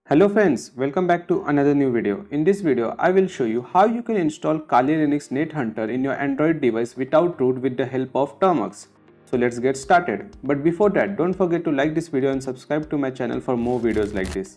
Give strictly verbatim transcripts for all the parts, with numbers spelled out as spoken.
Hello friends, welcome back to another new video. In this video, I will show you how you can install Kali NetHunter in your Android device without root with the help of Termux. So let's get started. But before that, don't forget to like this video and subscribe to my channel for more videos like this.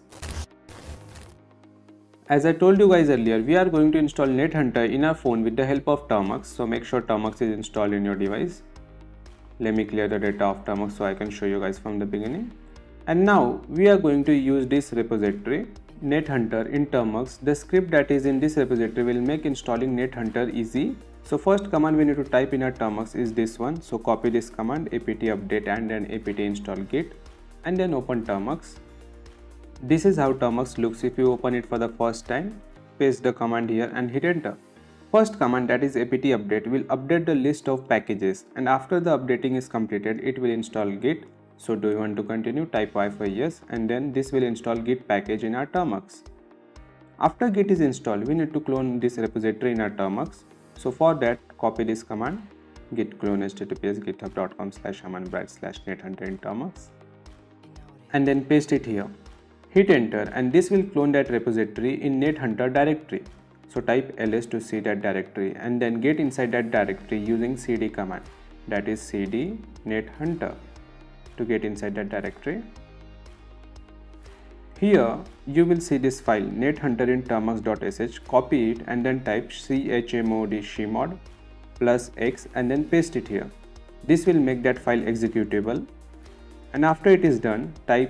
As I told you guys earlier, we are going to install NetHunter in our phone with the help of Termux. So make sure Termux is installed in your device. Let me clear the data of Termux so I can show you guys from the beginning. And now we are going to use this repository NetHunter in Termux. The script that is in this repository will make installing NetHunter easy. So first command we need to type in our Termux is this one. So copy this command apt update and then apt install git and then open Termux. This is how Termux looks if you open it for the first time. Paste the command here and hit enter. First command, that is apt update, will update the list of packages, and after the updating is completed it will install git. So do you want to continue? Type Y for yes, and then this will install git package in our Termux. After git is installed, we need to clone this repository in our Termux. So for that, copy this command git clone https github dot com slash amanbright slash nethunter in Termux and then paste it here. Hit enter and this will clone that repository in NetHunter directory. So type ls to see that directory and then get inside that directory using cd command, that is cd nethunter. To get inside that directory, here you will see this file nethunter in termux dot sh. Copy it and then type chmod chmod plus x and then paste it here. This will make that file executable, and after it is done, type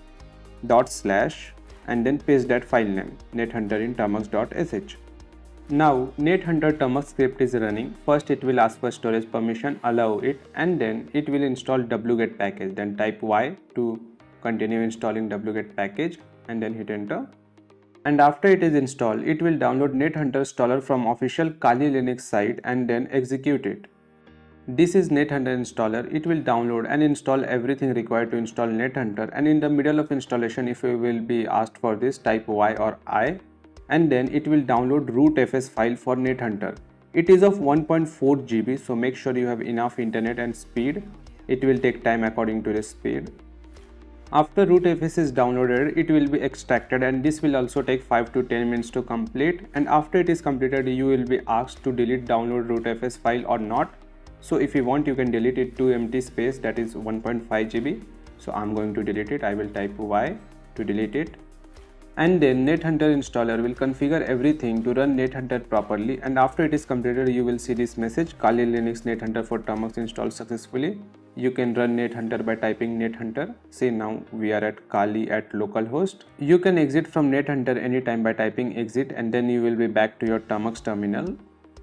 dot slash and then paste that file name nethunter in termux dot sh. Now NetHunter Termux script is running. First it will ask for storage permission, allow it, and then it will install wget package. Then type Y to continue installing wget package and then hit enter. And after it is installed, it will download NetHunter installer from official Kali Linux site and then execute it. This is NetHunter installer. It will download and install everything required to install NetHunter, and in the middle of installation, if you will be asked for this, type Y or I. And then it will download rootfs file for NetHunter. It is of one point four gigabytes, so make sure you have enough internet and speed. It will take time according to the speed. After rootfs is downloaded, it will be extracted, and this will also take five to ten minutes to complete. And after it is completed, you will be asked to delete download rootfs file or not. So if you want, you can delete it to empty space, that is one point five gigabytes. So I'm going to delete it. I will type Y to delete it. And then NetHunter installer will configure everything to run NetHunter properly, and after it is completed you will see this message Kali Linux NetHunter for Termux installed successfully. You can run NetHunter by typing NetHunter. See, now we are at Kali at localhost. You can exit from NetHunter anytime by typing exit, and then you will be back to your Termux terminal.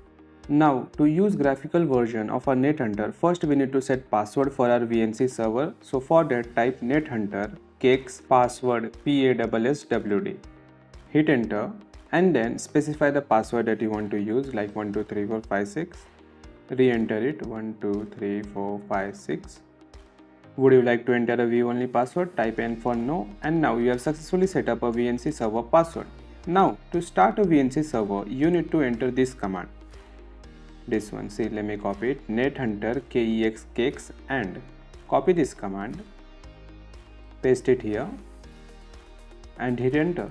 Now to use graphical version of our NetHunter, first we need to set password for our V N C server. So for that, type NetHunter cakes password passwd. Hit enter and then specify the password that you want to use, like one two three four five six. Re-enter it one two three four five six. Would you like to enter a view only password? Type N for no, and now you have successfully set up a V N C server password. Now to start a V N C server, you need to enter this command. This one, see, let me copy it, NetHunter kex cakes and copy this command, paste it here and hit enter.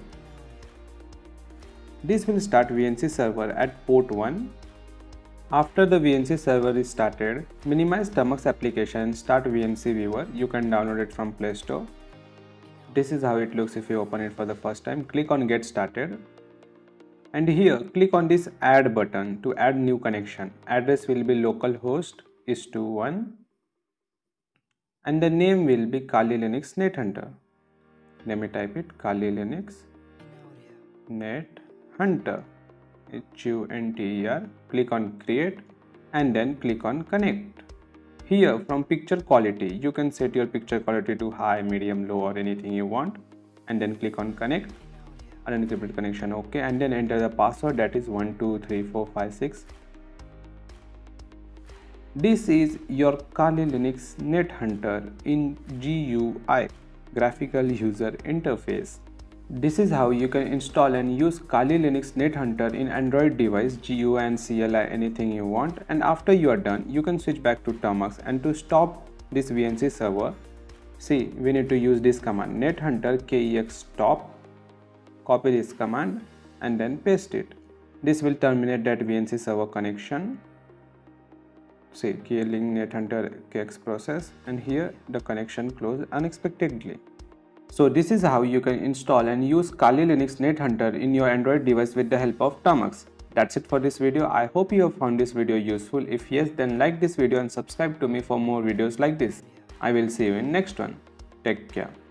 This will start V N C server at port one. After the V N C server is started, minimize Termux application and start V N C viewer. You can download it from Play Store. This is how it looks if you open it for the first time. Click on get started. And here click on this add button to add new connection. Address will be localhost is to one and the name will be Kali Linux NetHunter. Let me type it, Kali Linux NetHunter, H U N T E R. Click on create and then click on connect. Here from picture quality, you can set your picture quality to high, medium, low or anything you want, and then click on connect. Unencrypted connection, okay, and then enter the password, that is one two three four five six. This is your Kali Linux NetHunter in G U I, graphical user interface. This is how you can install and use Kali Linux NetHunter in Android device, G U I and C L I, anything you want. And after you are done, you can switch back to Termux, and to stop this V N C server, see, we need to use this command NetHunter kex stop copy this command and then paste it. This will terminate that V N C server connection. See, killing Nethunter K X process, and here the connection closed unexpectedly. So this is how you can install and use Kali Linux Nethunter in your Android device with the help of Termux. That's it for this video. I hope you have found this video useful. If yes, then like this video and subscribe to me for more videos like this. I will see you in next one. Take care.